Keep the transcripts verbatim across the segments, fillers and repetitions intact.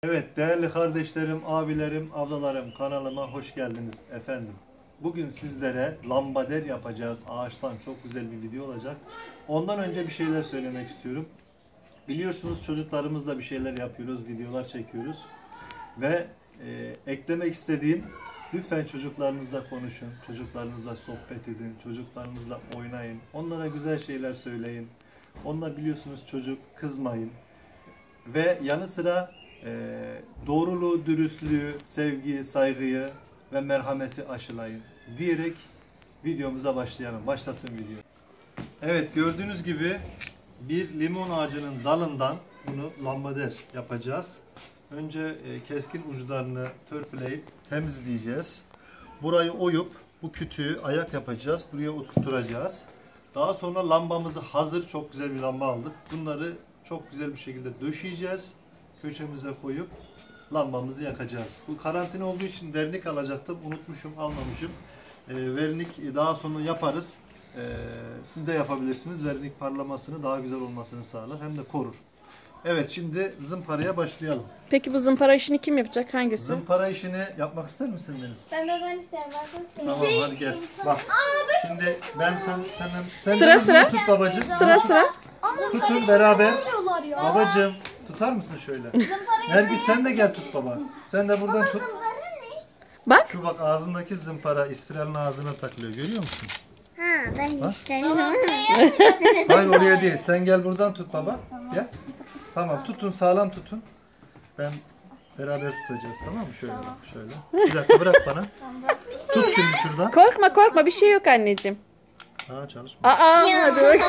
Evet değerli kardeşlerim, abilerim, ablalarım, kanalıma hoş geldiniz efendim. Bugün sizlere lambader yapacağız. Ağaçtan çok güzel bir video olacak. Ondan önce bir şeyler söylemek istiyorum. Biliyorsunuz çocuklarımızla bir şeyler yapıyoruz, videolar çekiyoruz. Ve e, eklemek istediğim, lütfen çocuklarınızla konuşun, çocuklarınızla sohbet edin, çocuklarınızla oynayın. Onlara güzel şeyler söyleyin. Onlar biliyorsunuz çocuk, kızmayın. Ve yanı sıra e, doğruluğu, dürüstlüğü, sevgiyi, saygıyı ve merhameti aşılayın diyerek videomuza başlayalım. Başlasın video. Evet, gördüğünüz gibi bir limon ağacının dalından bunu lambader yapacağız. Önce e, keskin uçlarını törpüleyip temizleyeceğiz. Burayı oyup bu kütüğü ayak yapacağız. Buraya oturtturacağız. Daha sonra lambamızı hazır, çok güzel bir lamba aldık. Bunları çok güzel bir şekilde döşeyeceğiz. Köşemize koyup lambamızı yakacağız. Bu karantina olduğu için vernik alacaktım. Unutmuşum, almamışım. E, vernik daha sonra yaparız. E, siz de yapabilirsiniz. Vernik parlamasını, daha güzel olmasını sağlar. Hem de korur. Evet, şimdi zımparaya başlayalım. Peki bu zımpara işini kim yapacak? Hangisi? Zımpara işini yapmak ister misin Deniz? Ben de ben isterim. Ben Tamam, hadi gel. Bak. Şimdi ben sen senden sen Sıra beni sıra. tut babacığım. Sıra sıra. Tutun beraber. ya. Babacığım tutar mısın şöyle? Nergis sen de gel tut baba. Sen de buradan tut. Bak. Şu bak ağzındaki zımpara İspiral'ın ağzına takılıyor. Görüyor musun? Ha ben Ha? isterim. Hayır oraya değil. Sen gel buradan tut baba. Gel. Tamam tutun, sağlam tutun. Ben beraber tutacağız, tamam mı? Şöyle bak, şöyle. Bir dakika bırak bana. Tut şimdi şuradan. Korkma korkma bir şey yok anneciğim. Ha çalışmıyor. Aa hadi bak.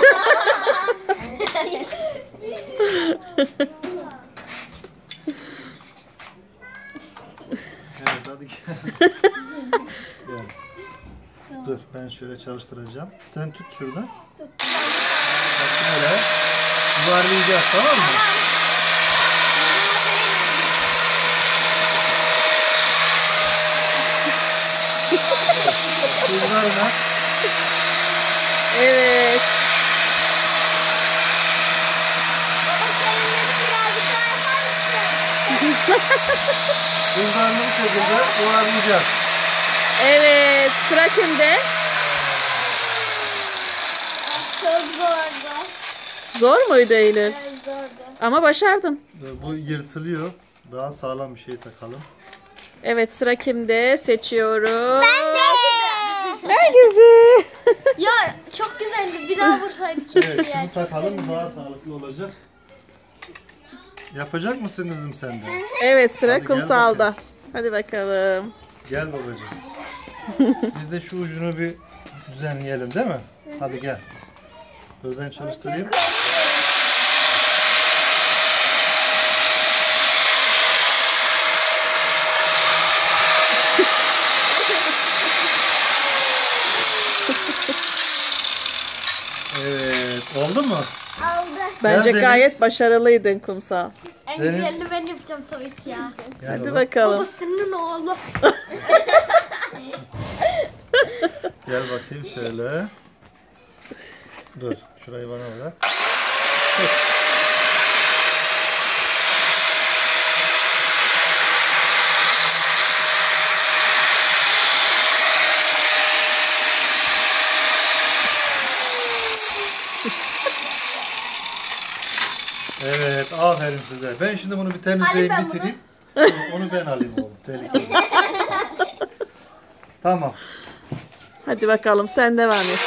Evet hadi gel. Gel. Dur ben şöyle çalıştıracağım. Sen tut şuradan. Tut. Bak şöyle. Yuvarlayacağız, tamam mı? Yuvarla. Evet. Yuvarlı bir şekilde yuvarlayacağız. Evet. Sıra kimde? Çok zordu. Zor muydu Eylül? Evet zordu. Ama başardım. Dur, bu yırtılıyor. Daha sağlam bir şey takalım. Evet sıra kimde? Seçiyorum. Ben de. Nergis'di? Ya çok güzeldi. Bir daha vursaydık keşke Evet, ya. şunu Çok takalım sevindim. daha sağlıklı olacak. Yapacak mısın kızım sen de? Evet sıra Hadi gel kumsalda. bakalım. Hadi bakalım. Gel babacığım. Biz de şu ucunu bir düzenleyelim değil mi? Hadi gel. Dur ben çalıştırayım. Evet, oldu mu? Aldı. Bence Deniz. gayet başarılıydın kumsal. En Deniz. güzelini ben yapacağım tabii ki ya. Gel Hadi oğlum. bakalım. Babasının oğlu. Gel bakayım şöyle. Dur, şurayı bana bırak. Evet, aferin size. Ben şimdi bunu bir temizleyip Alayım ben bitireyim. Onu ben alayım oğlum. Tehlikeli. Tamam. Hadi bakalım sen devam et.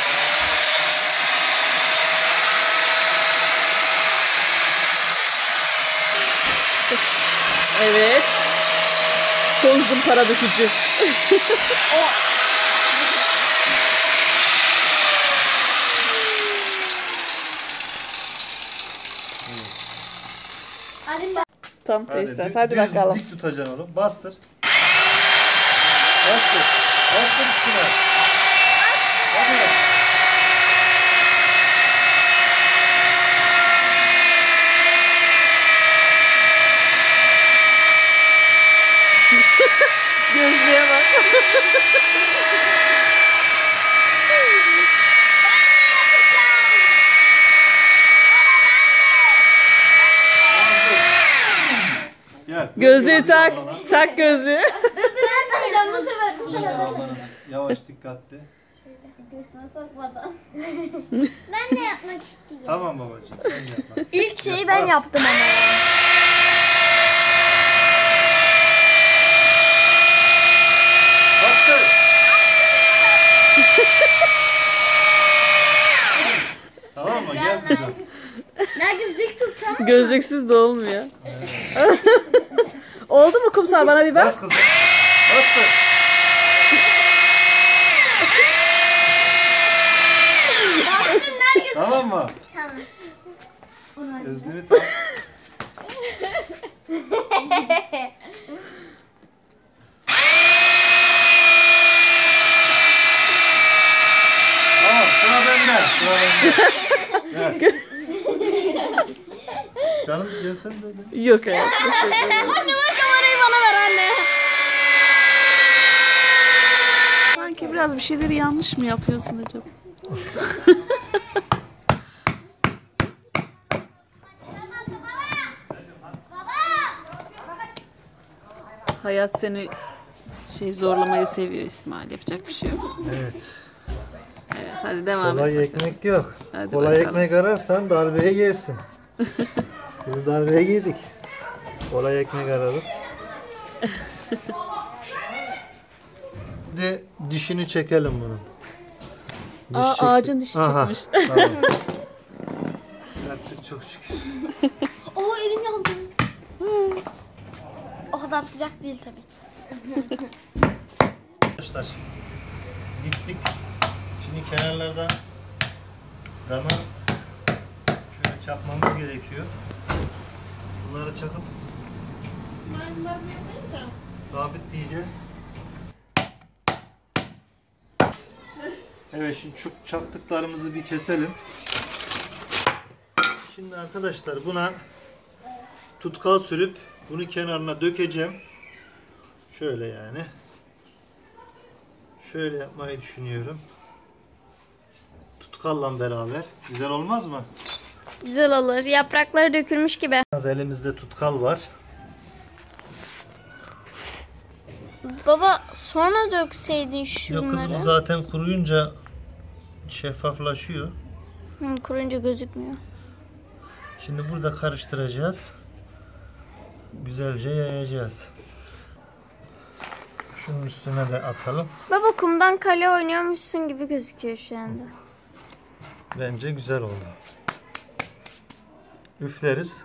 Evet. Son zımpara dökücü. Alayım ben. Tam Hadi, teyze. düz- Hadi düz- bakalım. Dik tutacaksın oğlum. Bastır. Bastır. Bastır üstüne. Hadi. Gözlüğe bak. Gel. Evet. Gözlüğü tak. Tak gözlüğü. Nerede bu sefer? Bu sefer. Ablanın yavaş dikkatli. Göğsüme sokmadan. Ben de yapmak istiyorum. Tamam babacığım sen yaparsın. İlk şeyi ben yaptım ama. Bastır. Tamam mı? Gel kızım. Nergis dik tut tamam mı? Gözlüksüz de olmuyor. Oldu mu kumsal, bana bir bak. Bas kızım. Bastır. Bastım Nergis. Tamam mı? Tamam. Gözlüğünü tak. Tamam, sıra bende. Sıra bende. Gel. Canım gelsen de. Yok hayatım. Anne bak kamerayı bana ver anne. Sanki biraz bir şeyleri yanlış mı yapıyorsun acaba? Hayat seni şey zorlamayı seviyor İsmail. Yapacak bir şey yok. Evet. Evet, hadi devam Kolay et. bakalım. ekmek yok. Hadi Kolay bakalım. ekmek ararsan darbeye yersin. Biz darbeye yedik. Kolay ekmek aradık. Şimdi dişini çekelim bunun. Diş Aa, çekti. ağacın dişi Aha, çıkmış. Tamam. Yaptık çok şükür. Oo elim yandı. O kadar sıcak değil tabii. Arkadaşlar gittik. Şimdi kenarlardan dana şöyle çakmamız gerekiyor. Bunları çakıp sabitleyeceğiz. Evet, şimdi şu çaktıklarımızı bir keselim. Şimdi arkadaşlar buna tutkal sürüp bunu kenarına dökeceğim. Şöyle yani. Şöyle yapmayı düşünüyorum. Tutkalla beraber. Güzel olmaz mı? Güzel olur. Yaprakları dökülmüş gibi. Biraz elimizde tutkal var. Baba sonra dökseydin Yok şunları. kızım, zaten kuruyunca şeffaflaşıyor. Hı, kurunca gözükmüyor. Şimdi burada karıştıracağız. Güzelce yayacağız. Şunun üstüne de atalım. Baba kumdan kale oynuyormuşsun gibi gözüküyor şu anda. Bence güzel oldu. Üfleriz.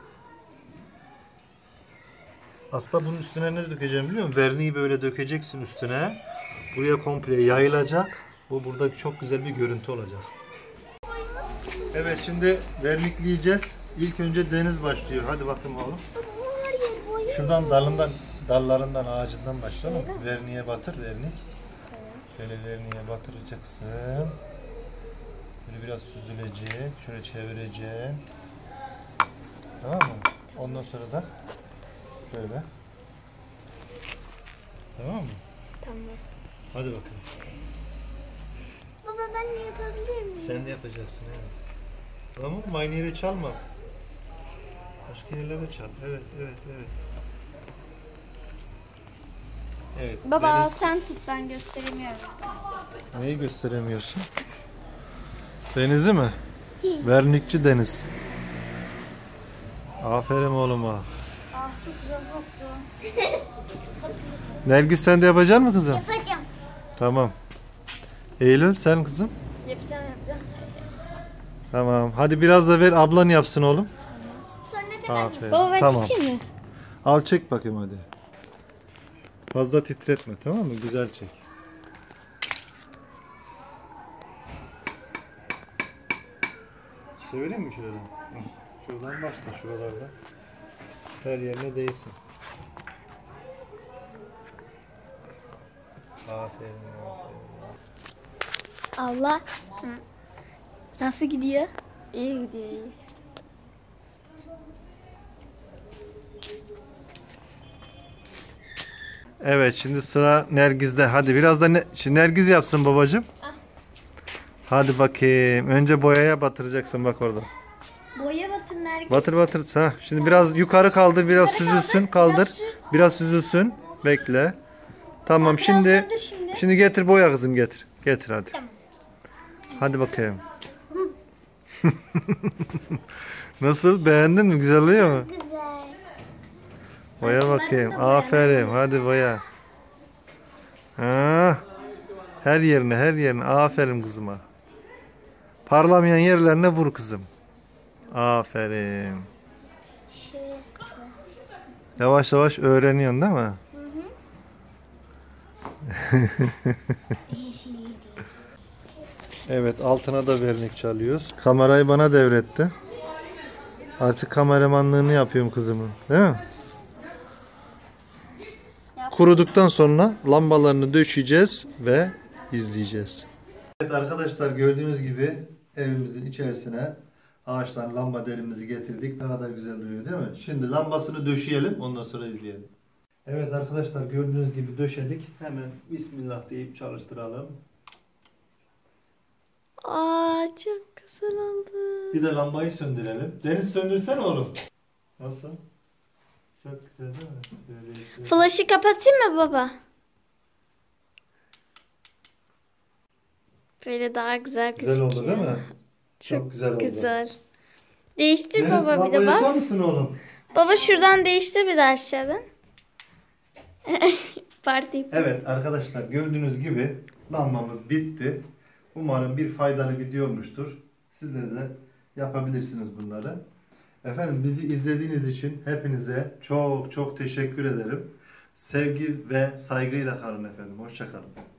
Aslında bunun üstüne ne dökeceğim biliyor musun? Verniği böyle dökeceksin üstüne. Buraya komple yayılacak. Bu burada çok güzel bir görüntü olacak. Evet, şimdi vernikleyeceğiz. İlk önce Deniz başlıyor. Hadi bakalım oğlum. Şuradan dalından, dallarından, ağacından başlayalım. Verniğe batır, vernik. Şöyle verniğe batıracaksın. Böyle biraz süzülecek. Şöyle çevireceksin. Tamam mı? Ondan sonra da şöyle. Tamam mı? Tamam. Hadi bakalım. Baba ben de yapabilir miyim? Sen de yapacaksın, evet. Tamam mı? Aynı yere çalma. Başka yerlere çal. Evet, evet, evet. Evet. Baba Deniz... sen tut, ben gösteremiyorum. Neyi gösteremiyorsun? Denizi mi? Vernikçi Deniz. Aferin oğluma. Ah çok güzel koktu. Nergis, sen de yapacak mısın kızım? Yapacağım. Tamam. Eylül, sen kızım? Yapacağım yapacağım. Tamam. Hadi biraz da ver, ablan yapsın oğlum. Sonra da ben Aferin. Baba ben Tamam. çekeyim mi? Al çek bakayım hadi. Fazla titretme, tamam mı? Güzel çek. Çevireyim mi şuradan? Hı. Şuradan başla, şuralarda. Her yerine değsin. Aferin, aferin. Allah. Nasıl gidiyor? İyi gidiyor iyi. Evet, şimdi sıra Nergiz'de. Hadi biraz da ne... Şimdi Nergiz yapsın babacığım. Hadi bakayım. Önce boyaya batıracaksın bak orada. Boya batır Nergis. Batır batır. Ha, şimdi biraz yukarı kaldır, biraz süzülsün. Kaldır. Biraz süt. Biraz süzülsün. Bekle. Tamam şimdi söndür şimdi. şimdi getir boya kızım getir. Getir hadi. Tamam. Hadi bakayım. Nasıl? Beğendin mi? Güzel oluyor mu? Güzel. Boya bakayım. Aferin. Hadi boya. Ha. Her yerine, her yerine. Aferin kızıma. Parlamayan yerlerine vur kızım. Aferin. Şurası. Yavaş yavaş öğreniyorsun değil mi? Evet, altına da vernik çalıyoruz. Kamerayı bana devretti. Artık kameramanlığını yapıyorum kızımın. Değil mi? Kuruduktan sonra lambalarını döşeyeceğiz ve izleyeceğiz. Evet arkadaşlar, gördüğünüz gibi evimizin içerisine ağaçtan lambaderimizi getirdik. Ne kadar güzel duruyor değil mi? Şimdi lambasını döşeyelim, ondan sonra izleyelim. Evet arkadaşlar, gördüğünüz gibi döşedik. Hemen Bismillah deyip çalıştıralım. Aa çok güzel oldu. Bir de lambayı söndürelim. Deniz söndürsen oğlum. Nasıl? Çok güzel değil mi? Böyle işte. Flaşı kapatayım mı baba? Böyle daha güzel Güzel oldu gözüküyor. değil mi? Çok güzel oldu. Güzel. Değiştir Deniz, baba bir lambayı de açar bas. mısın oğlum? Baba şuradan değiştir bir de aşağıdan. Parti. Evet arkadaşlar, gördüğünüz gibi lambamız bitti. Umarım bir faydalı video olmuştur. Sizler de yapabilirsiniz bunları. Efendim, bizi izlediğiniz için hepinize çok çok teşekkür ederim. Sevgi ve saygıyla kalın efendim. Hoşça kalın.